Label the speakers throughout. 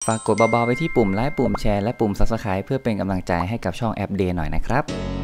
Speaker 1: ฝากกดเบาๆไปที่ปุ่มไลค์ปุ่มแชร์และปุ่ม Subscribe เพื่อเป็นกำลังใจให้กับช่องแอปเดย์หน่อยนะครับ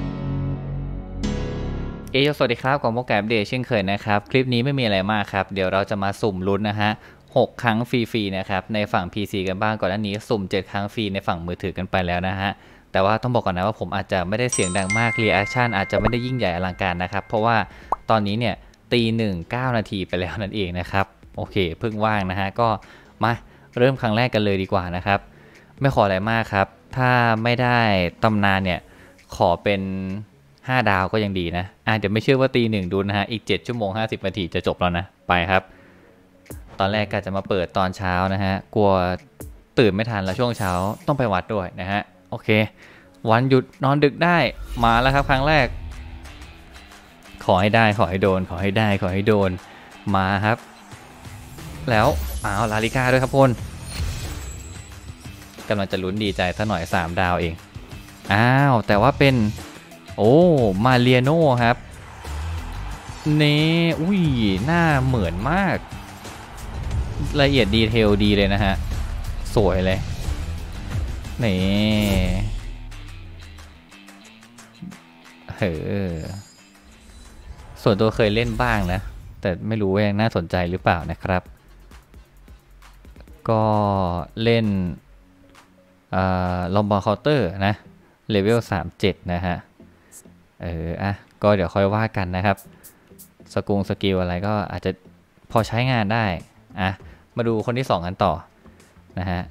Speaker 1: สวัสดีครับกับโมกแอปเดย์เช่นเคยนะครับคลิปนี้ไม่มีอะไรมากครับเดี๋ยวเราจะมาสุ่มลุ้นนะฮะ6 ครั้งฟรีๆนะครับในฝั่ง PC กันบ้างก่อนหน้านี้สุ่ม7 ครั้งฟรีในฝั่งมือถือกันไปแล้วนะฮะแต่ว่าต้องบอกก่อนนะว่าผมอาจจะไม่ได้เสียงดังมากรีแอคชั่นอาจจะไม่ได้ยิ่งใหญ่อลังการนะครับเพราะว่าตอนนี้เนี่ยตี 1:09 นาทีไปแล้วนั่นเองนะครับโอเคเพิ่งว่างนะฮะก็มาเริ่มครั้งแรกกันเลยดีกว่านะครับไม่ขออะไรมากครับถ้าไม่ได้ตำนานเนี่ยขอเป็น5 ดาวก็ยังดีนะเดี๋ยวไม่เชื่อว่าตี 1ดูนะฮะอีก7 ชั่วโมง 50 นาทีจะจบแล้วนะไปครับตอนแรกก็จะมาเปิดตอนเช้านะฮะกลัวตื่นไม่ทันแล้วช่วงเช้าต้องไปวัดด้วยนะฮะโอเควันหยุดนอนดึกได้มาแล้วครับครั้งแรกขอให้ได้ขอให้โดนขอให้ได้ขอให้โดนมาครับแล้วลาลิก้าด้วยครับพลกำลังจะลุ้นดีใจซะหน่อย3 ดาวเองแต่ว่าเป็นโอ้มาเรียโน่ครับนี่อุ้ยหน้าเหมือนมากละเอียดดีเทลดีเลยนะฮะสวยเลยนี่ส่วนตัวเคยเล่นบ้างนะแต่ไม่รู้ว่ายังน่าสนใจหรือเปล่านะครับก็เล่นลอมบอร์เคาน์เตอร์นะเลเวล37นะฮะก็เดี๋ยวค่อยว่ากันนะครับสกิลอะไรก็อาจจะพอใช้งานได้มาดูคนที่2กันต่อนะฮะ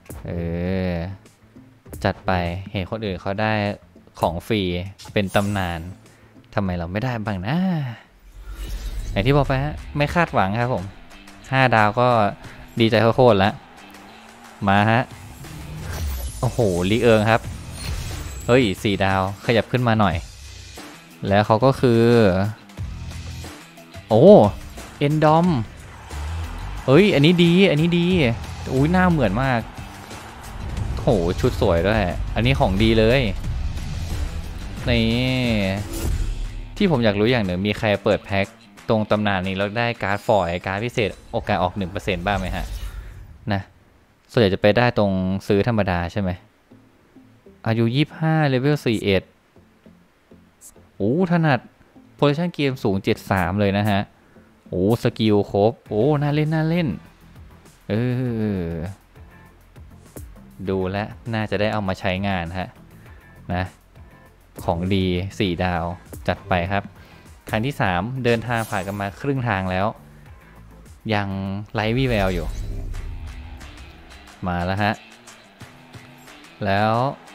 Speaker 1: จัดไปเห็นคนอื่นเขาได้ของฟรีเป็นตำนานทำไมเราไม่ได้บ้างนะอย่างที่บอกไปฮะไม่คาดหวังครับผม5 ดาวก็ดีใจโคตรแล้วมาฮะโอ้โหลีเอิงครับเฮ้ย4 ดาวขยับขึ้นมาหน่อยแล้วเขาก็คือโอ้เอนดอมเฮ้ยอันนี้ดีอุ้ยหน้าเหมือนมากโหชุดสวยด้วยอันนี้ของดีเลยนี่ที่ผมอยากรู้อย่างหนึ่งมีใครเปิดแพ็คตรงตำนานนี้แล้วได้การ์ดฟอยล์การ์ดพิเศษโอกาสออก 1% บ้างไหมฮะนะส่วนใหญ่จะไปได้ตรงซื้อธรรมดาใช่ไหมอายุ25เลเวล41โอ้ถนัดโพซิชั่นเกมสูง73เลยนะฮะโอ้สกิลครบโอ้น่าเล่นดูแลน่าจะได้เอามาใช้งานฮะนะของดี4 ดาวจัดไปครับครั้งที่3เดินทางผ่านกันมาครึ่งทางแล้วยังไร้วี่แววอยู่มาแล้วฮะแล้ว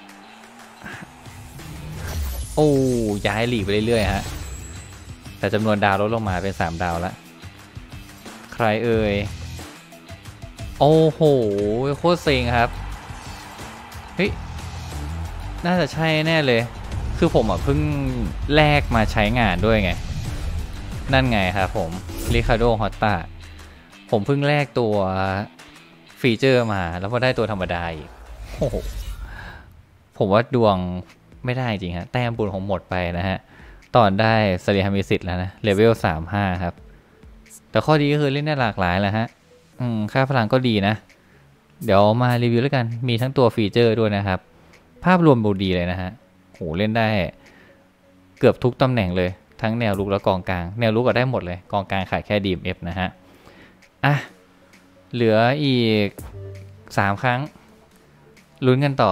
Speaker 1: โอ้ย้ายหลีกไปเรื่อยๆฮะแต่จำนวนดาวลดลงมาเป็น3 ดาวแล้วใครเอ่ยโอ้โหโคตรเซ็งครับเฮ้ยน่าจะใช่แน่เลยคือผมเพิ่งแลกมาใช้งานด้วยไงนั่นไงครับผมริคาร์โดฮอตตาผมเพิ่งแลกตัวฟีเจอร์มาแล้วพอได้ตัวธรรมดาอีกโอ้โหผมว่าดวงไม่ได้จริงฮะแต้มบุญของหมดไปนะฮะตอนได้สเรียมิสิตแล้วนะเลเวล35ครับแต่ข้อดีก็คือเล่นได้หลากหลายแหละฮะค่าพลังก็ดีนะเดี๋ยวมารีวิวแล้วกันมีทั้งตัวฟีเจอร์ด้วยนะครับภาพรวมดูดีเลยนะฮะโหเล่นได้เกือบทุกตำแหน่งเลยทั้งแนวลุกและกองกลางแนวลุกก็ได้หมดเลยกองกลางขายแค่ DMF นะฮะเหลืออีก3 ครั้งลุ้นกันต่อ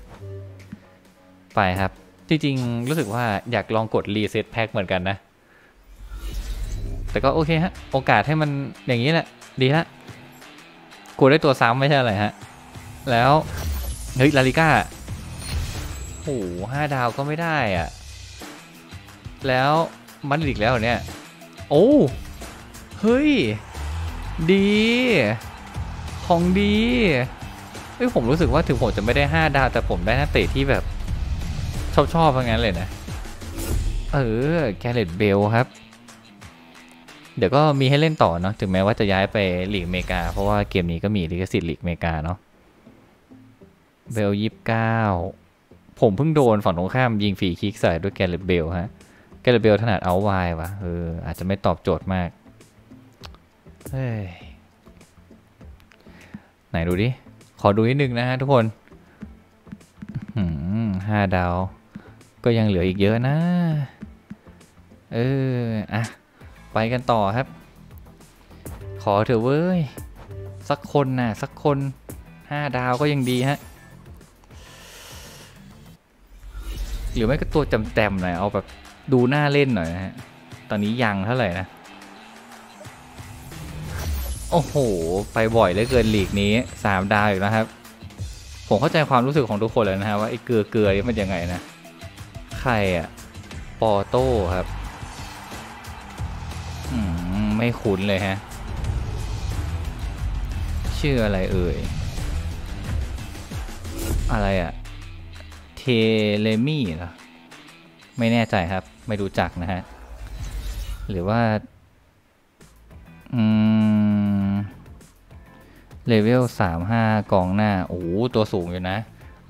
Speaker 1: ไปครับจริงๆรู้สึกว่าอยากลองกดรีเซ็ตแพ็คเหมือนกันนะแต่ก็โอเคฮะโอกาสให้มันอย่างนี้แหละดีละกดได้ตัวซ้ำไม่ใช่อะไรฮะแล้วเฮ้ยลาลิก้าโอ้5 ดาวก็ไม่ได้แล้วมันอีกแล้วเนี่ยโอ้เฮ้ยดีของดีผมรู้สึกว่าถึงผมจะไม่ได้5 ดาวแต่ผมได้นักเตะที่แบบชอบเพราะงั้นเลยนะแกเรตเบลครับเดี๋ยวก็มีให้เล่นต่อเนาะถึงแม้ว่าจะย้ายไปลีกอเมริกาเพราะว่าเกมนี้ก็มีลิขสิทธิ์ลีกอเมริกาเนาะเบล29ผมเพิ่งโดนฝั่งตรงข้ามยิงฟรีคิกใส่ด้วยแกเรตเบลฮะแกเรตเบลถนัดเอาไววะอาจจะไม่ตอบโจทย์มากไหนดูดิขอดูนิดนึงนะฮะทุกคน5 ดาวก็ยังเหลืออีกเยอะนะอ่ะไปกันต่อครับขอเถอะเว้ยสักคนนะสักคน5 ดาวก็ยังดีฮะหรือไม่ก็ตัวจำแต้มหน่อยเอาแบบดูน่าเล่นหน่อยนะฮะตอนนี้ยังเท่าไหร่นะโอ้โหไปบ่อยเหลือเกินลีกนี้3 ดาวอีกแล้วครับผมเข้าใจความรู้สึกของทุกคนเลยนะฮะว่าไอ้เกลือนี่มันยังไงนะใครอะปอโต้ครับไม่คุ้นเลยฮะชื่ออะไรเอ่ยอะไรอะเทเลมี่เหรอไม่แน่ใจครับไม่รู้จักนะฮะหรือว่าเลเวล35กองหน้าโอ้โหตัวสูงอยู่นะ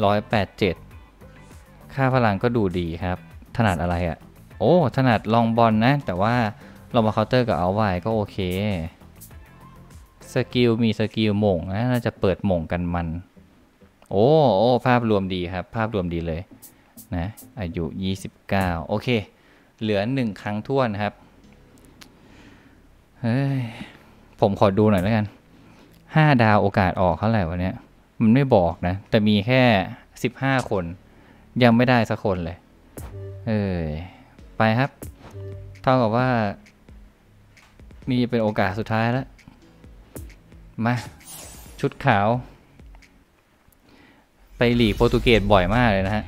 Speaker 1: 187ค่าพลังก็ดูดีครับถนัดอะไรอะโอ้ถนัดลองบอลนะแต่ว่าเรามาเคาน์เตอร์กับเอาไว้ก็โอเคสกิลมีสกิลหม่งนะน่าจะเปิดหม่งกันมันโอ้ภาพรวมดีครับภาพรวมดีเลยนะอายุ29โอเคเหลือ1 ครั้งท้วนครับเฮ้ยผมขอดูหน่อยแล้วกัน5 ดาวโอกาสออกเท่าไหร่วะเนี้ยมันไม่บอกนะแต่มีแค่15 คนยังไม่ได้สักคนเลยไปครับเท่ากับว่านี่เป็นโอกาสสุดท้ายแล้วมาชุดขาวไปหลีกโปรตุเกสบ่อยมากเลยนะฮะ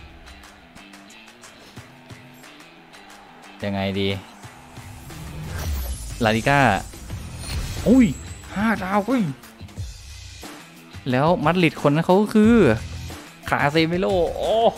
Speaker 1: ยังไงดีลาลิก้าอุ้ย5 ดาวเฮ้ยแล้วมัดริดคนนั้นเขาก็คือคาเซมิโลโอ้โห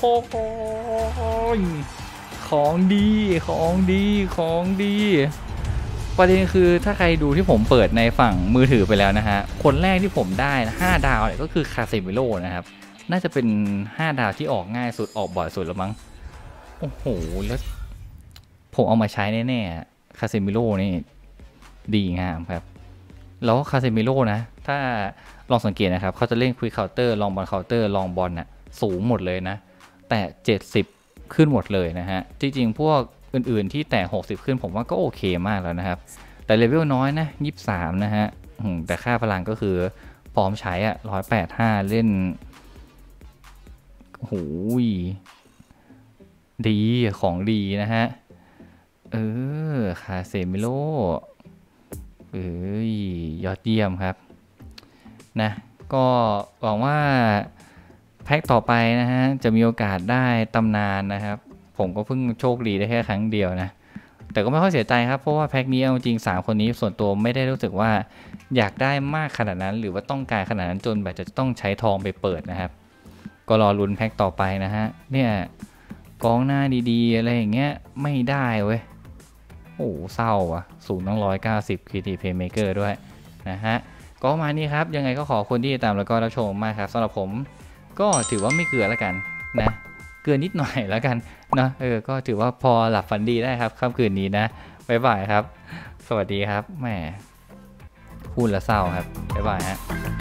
Speaker 1: ของดีของดีของดีประเด็นคือถ้าใครดูที่ผมเปิดในฝั่งมือถือไปแล้วนะฮะคนแรกที่ผมได้5 ดาวเนี่ยก็คือคาเซมิโลนะครับน่าจะเป็น5 ดาวที่ออกง่ายสุดออกบ่อยสุดแล้วมั้งโอ้โหแล้วผมเอามาใช้แน่ๆคาเซมิโลนี่ดีงามครับแล้วคาเซมิโลนะถ้าลองสังเกตนะครับเขาจะเล่นควิกเคาน์เตอร์ลองบอลเคาน์เตอร์ลองบอลน่ะสูงหมดเลยนะแต่70ขึ้นหมดเลยนะฮะจริงๆพวกอื่นๆที่แต่60ขึ้นผมว่าก็โอเคมากแล้วนะครับแต่เลเวลน้อยนะ23นะฮะแต่ค่าพลังก็คือพร้อมใช้อะ185เล่นโหดีของดีนะฮะคาเซมิโลยอดเยี่ยมครับนะก็หวังว่าแพ็คต่อไปนะฮะจะมีโอกาสได้ตำนานนะครับผมก็เพิ่งโชคดีได้แค่ครั้งเดียวนะแต่ก็ไม่ค่อยเสียใจครับเพราะว่าแพ็คนี้เอาจริง3 คนนี้ส่วนตัวไม่ได้รู้สึกว่าอยากได้มากขนาดนั้นหรือว่าต้องการขนาดนั้นจนแบบจะต้องใช้ทองไปเปิดนะครับก็รอลุ้นแพ็คต่อไปนะฮะเนี่ยกองหน้าดีๆอะไรอย่างเงี้ยไม่ได้เว้ยโอ้เศร้าอ่ะสูงต้อง190 Creative Playmaker ด้วยนะฮะก็มานี้ครับยังไงก็ขอคนที่ติดตามแล้วก็รับชมมากครับสำหรับผมก็ถือว่าไม่เกลือแล้วกันนะเกลือนิดหน่อยแล้วกันนะก็ถือว่าพอหลับฝันดีได้ครับค่ำคืนนี้นะบ๊ายบายครับสวัสดีครับแหมพูดแล้วเศร้าครับบ๊ายบายฮะ